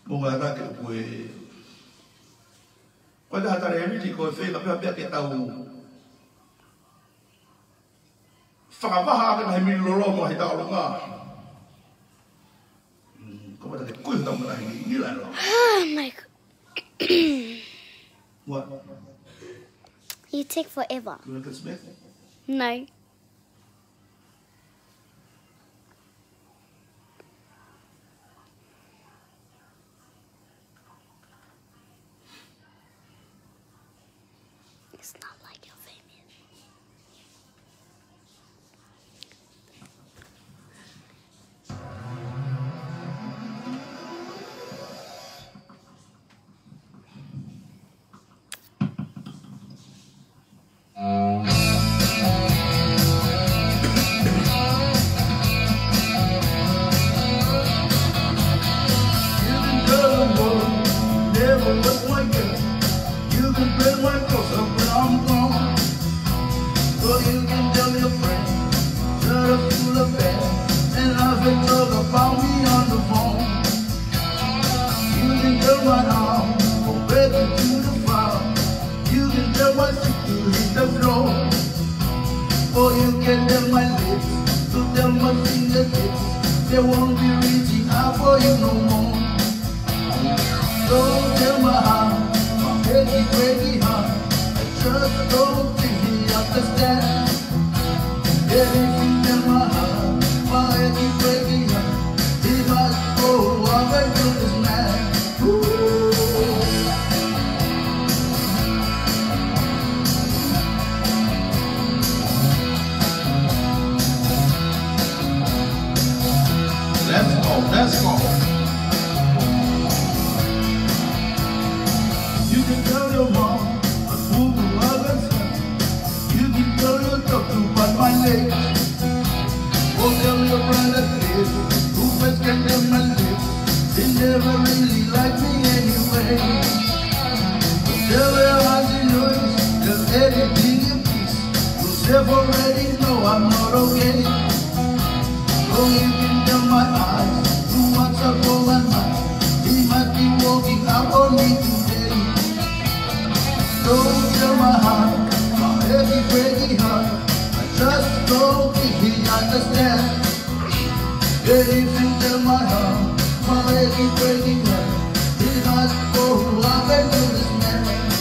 Bunga ka ke koe. Koe ka hatare emi ti koe whenga pia ke tau. Whakavaha ke nahi miri lolo mo hei tau longa. Ko mata ke koe tau mara hingi ni lai lo. Oh my God. What? You take forever. You want to smack? No. It's not like you're famous. Or you can tell my lips, to tell my fingertips, they won't be reaching out for you no more. Don't tell my heart, my achy, breaky heart, I just don't think he understands. Anything in my heart, my achy, breaky heart, he must go up and kill this man. Let's go. You can tell your mom a fool to love and son. You can tell your doctor about my legs. Or tell your brother kids who first can tell my lips. They never really liked me anyway. Tell her how she looks, just anything in peace. Yourself already know I'm not okay. Oh, you can tell my eyes. What's up on my mind? He might be walking out on me today. Don't tell my heart, my heavy breaking heart, I just don't think he understands. Yeah, if you tell my heart, my heavy breaking heart, he must go up and do this man.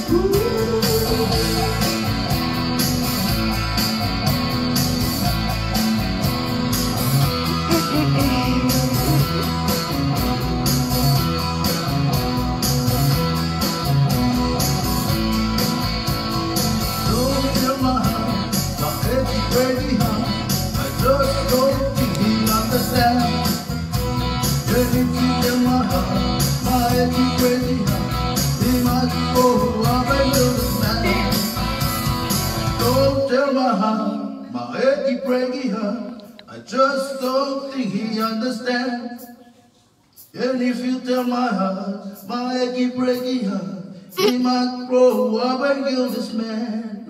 I just don't think he understands. And if you tell my heart, my achy breaky heart, he might grow up and kill this man.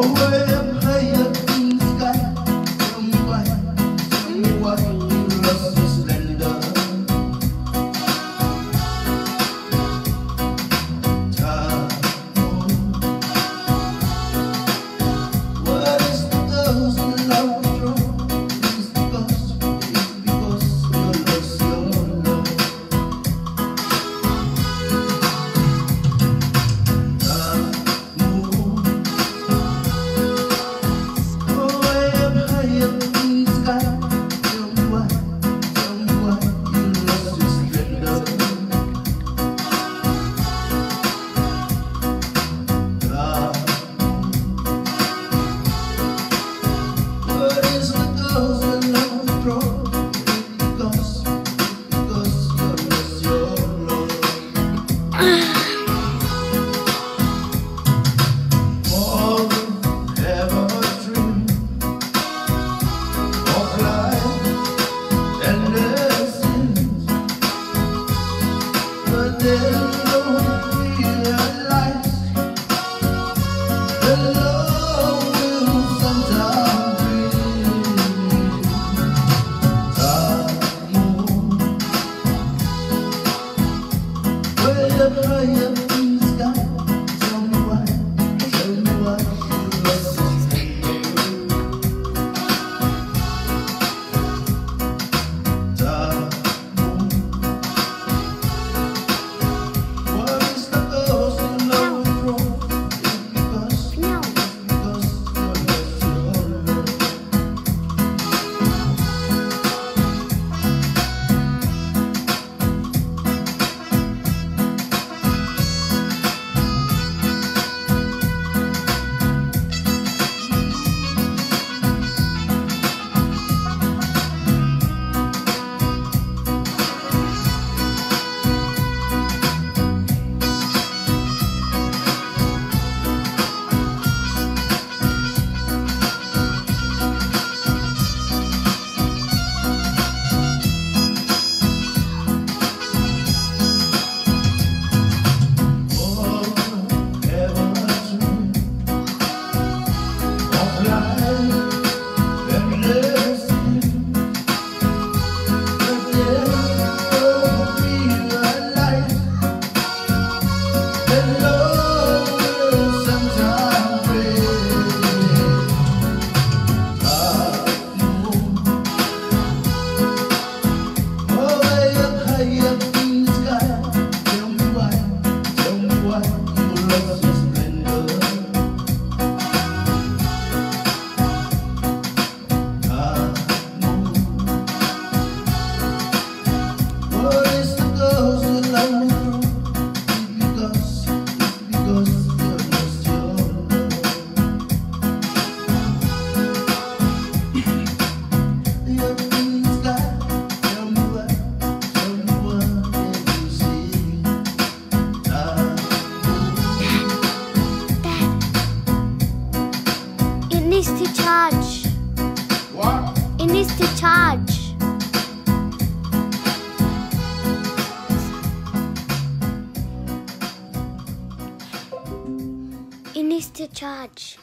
to charge.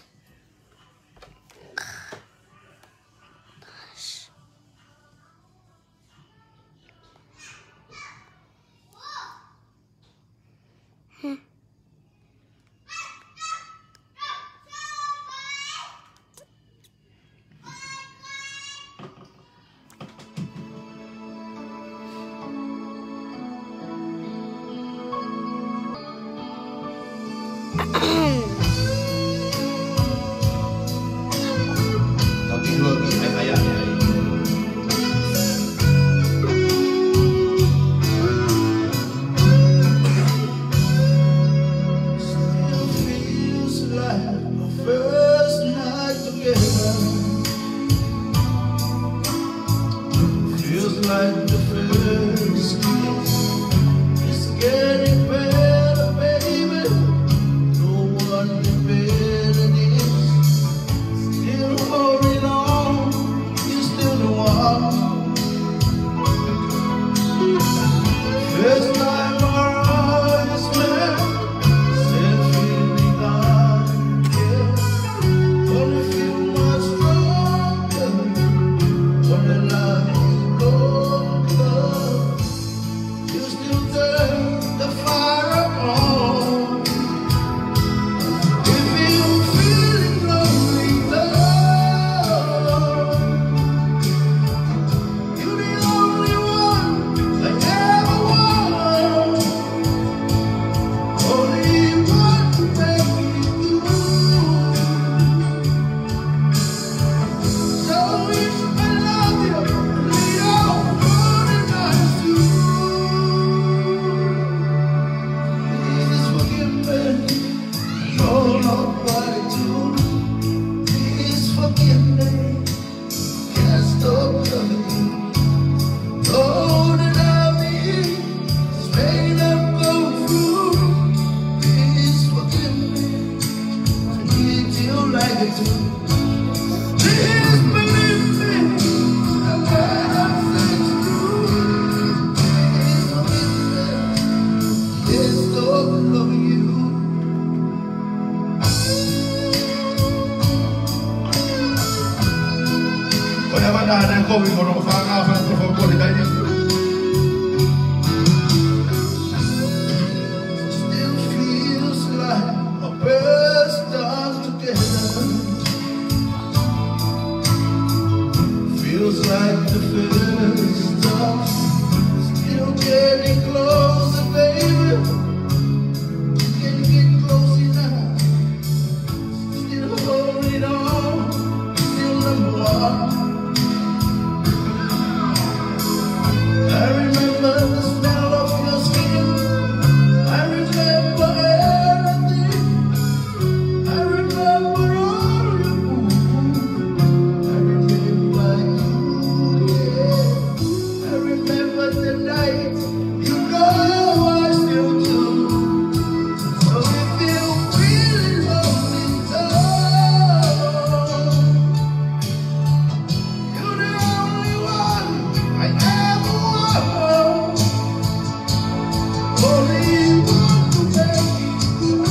It's getting better, baby. No one to. Please believe me, the man I'm saying true. Please stop loving you. Whenever I'm going to find out from the body, Still feels like a bird stuck together. Feels like the first stop. Still getting closer, baby. Getting close enough. Still holding on. Still number one. I remember the smell of your skin. I remember everything. I remember all you move. I remember you, yeah. I remember the night. You know I still do. So if you really love me, you're the only one I ever want. Only you want to make it through.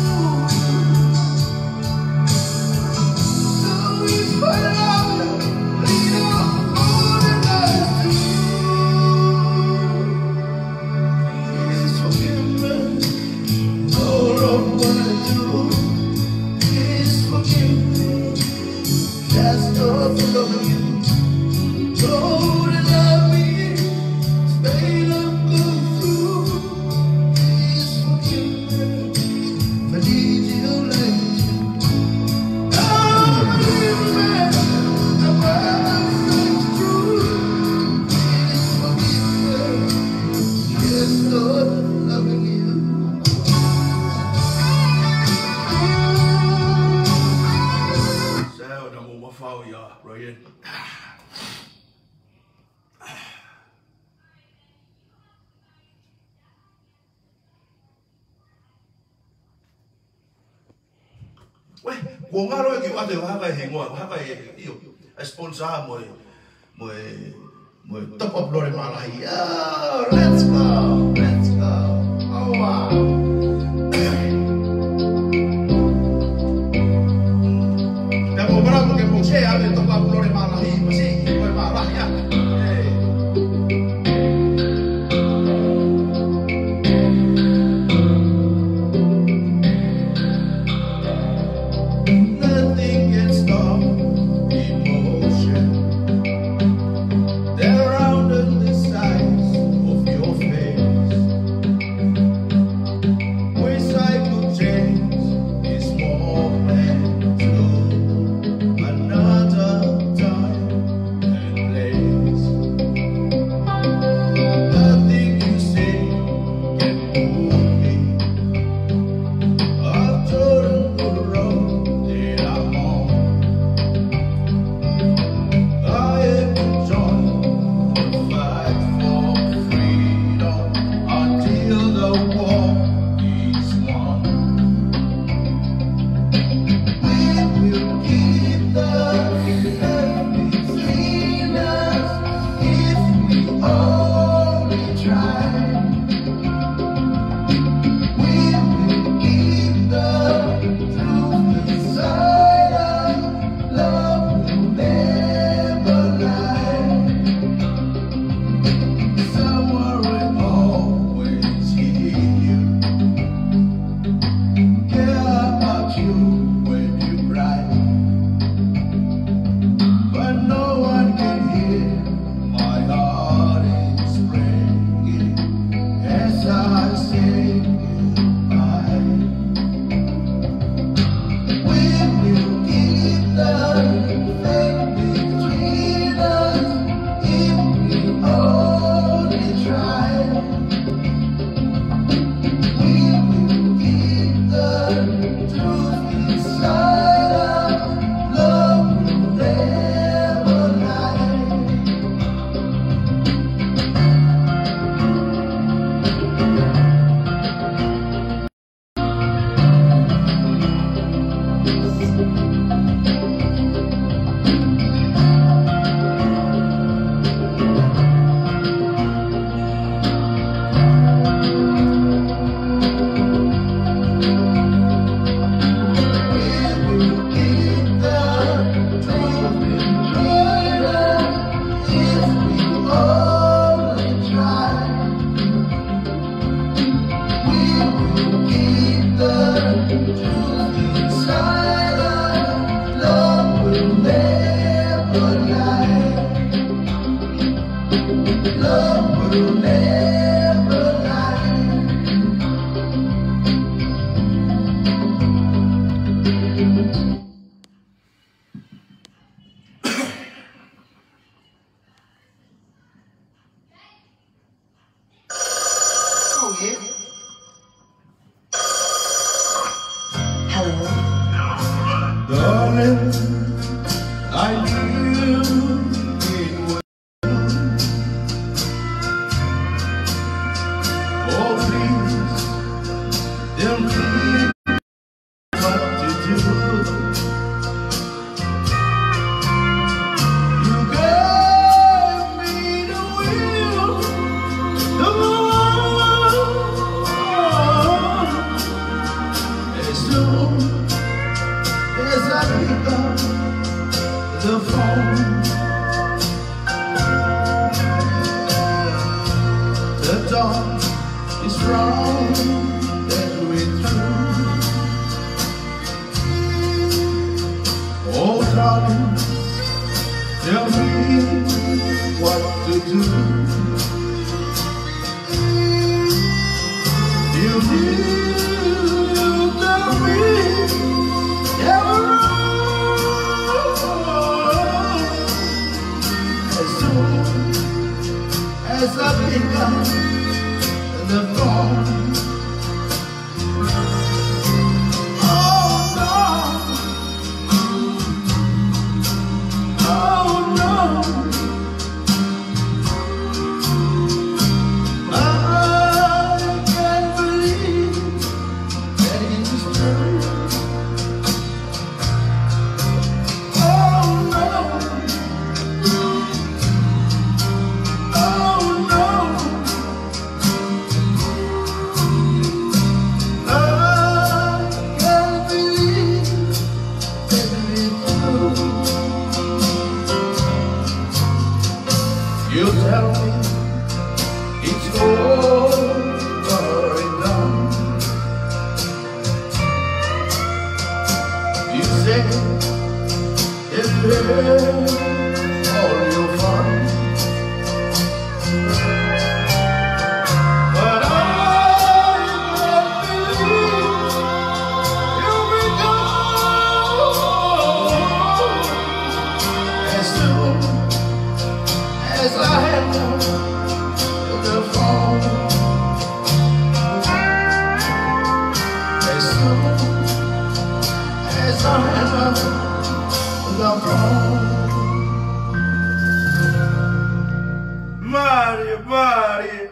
So if I love you, lean on all the night please forgive me. All of what I do, please forgive me. That's not loving you. Don't love me, it's made of good through. Please forgive me, I need you like you. Oh, believe me, the man I'm saying true. Please forgive me, yes, Lord, loving you. So, no more foul, yeah, Ryan. Weh, gua ngaro ki ate haka hingo, haka iyo sponsor mo top up lore malahi. Oh, let's go, let's go. Oh, wow. Dan mo bara mo ke mo se ave top up lore malahi, masi ko malahi ya. Nothing can stop emotion. They're rounded the size of your face. Wish I could change this moment to another time and place. Nothing you say can move me. I've trodden the road that I'm on. I have joined the fight for freedom until the war is won. We will keep the love between us if we only try. We will keep the truth inside us. Love will never lie. Someone will always hear you, care about you when you cry. But no one can hear my heart is breaking as I say goodbye. We will keep the faith between us if we only try. We will keep the truth inside us. Love will never lie. Darling, I knew it would. Oh, please, tell me what to do. You gave me the will, the love. As soon as I pick up the phone, the dawn is wrong that we're through. Oh, darling, tell me what to do. You tell me never wrong. As soon as I pick up the phone, oh no, oh no, I can't believe that it is true. Oh no, oh no, I can't believe that it is true. You tell me it's over and done. You say it's all your fun, but I can't believe you'll be gone. As soon as I hang up the phone, as soon as I hang up the phone. Mari.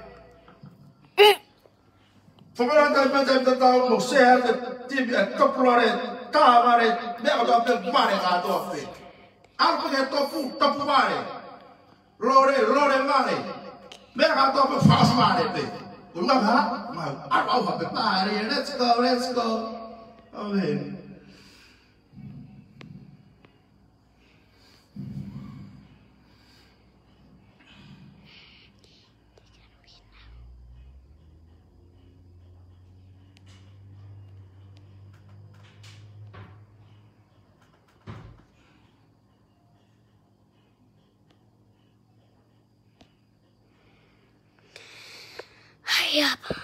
Pagkakataon pa tayo tatawag mo, share the TV at kaplore, kamare, meron daw ang mare ka ito. Ang pagkakataon, tapu mare. Lore mare. Meron ka ito ang fast mare. Kung mga, araw ka mare. Let's go. Amen. Hurry up.